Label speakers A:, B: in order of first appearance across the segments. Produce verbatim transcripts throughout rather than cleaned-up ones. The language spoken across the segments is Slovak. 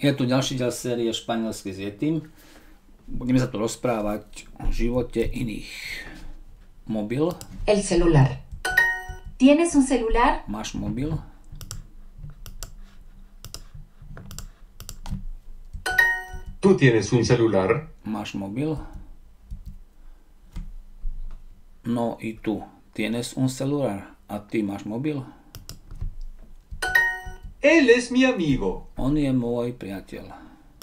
A: Je tu ďalší diel série Španielsky s Yetim. Budeme sa tu rozprávať o živote iných. Mobil.
B: El celular. ¿Tienes un celular?
A: Máš mobil?
C: ¿Tú tienes un celular?
A: Máš mobil? No y tú, ¿tienes un celular? ¿A ti máš mobil?
C: Él es mi amigo.
A: On je môj priateľ.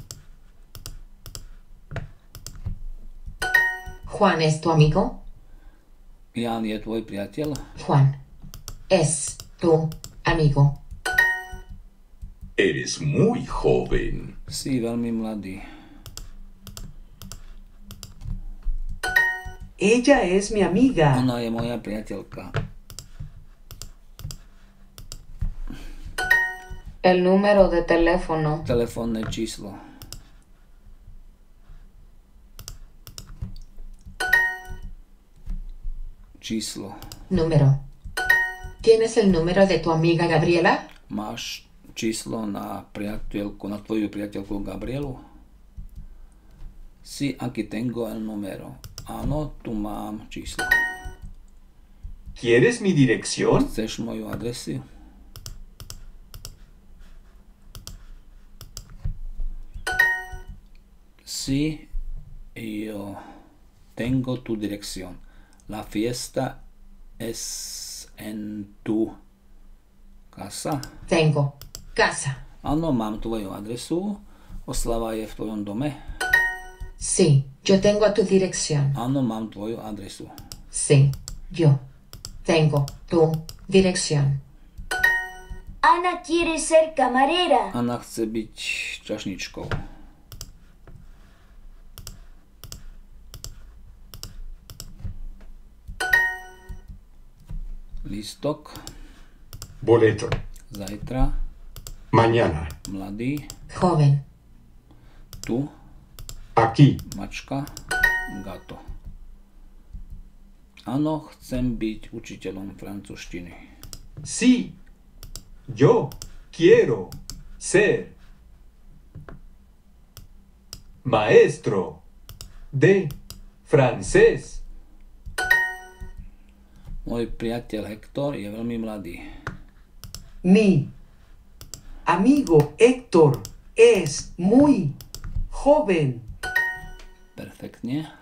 B: Juan es tu amigo?
A: Jan je tvoj priateľ?
B: Juan es tu amigo.
C: Eres muy joven.
A: Si veľmi mladý.
D: Ella es mi amiga.
A: Ona je moja priateľka.
E: El número de teléfono.
A: Telefónne číslo. Číslo.
B: Número. ¿Tienes el número de tu amiga Gabriela?
A: Máš číslo na priateľku, na tvoju priateľku Gabrielu? Sí, aquí tengo el número. Áno, tu mám číslo.
C: ¿Quieres mi dirección?
A: Chceš moju adresu? Sí, yo tengo tu dirección. La fiesta es en tu casa.
B: Tengo casa.
A: Áno, mám tvoju adresu. Oslava je v tvojom dome.
B: Sí, yo tengo tu dirección.
A: Áno, mám tvoju adresu.
B: Sí, yo tengo tu dirección.
F: Ana quiere ser camarera.
A: Anna chce byť čašničkou. Lístok.
C: Boleto.
A: Zajtra.
C: Mañana.
A: Mladý.
B: Joven.
A: Tu.
C: Aquí.
A: Mačka. Gato. Áno, chcem byť učiteľom francúzštiny.
C: Sí. Yo quiero ser maestro de francés.
A: Môj priateľ Hector je veľmi mladý.
D: Mi amigo Héctor es muy joven.
A: Perfektne.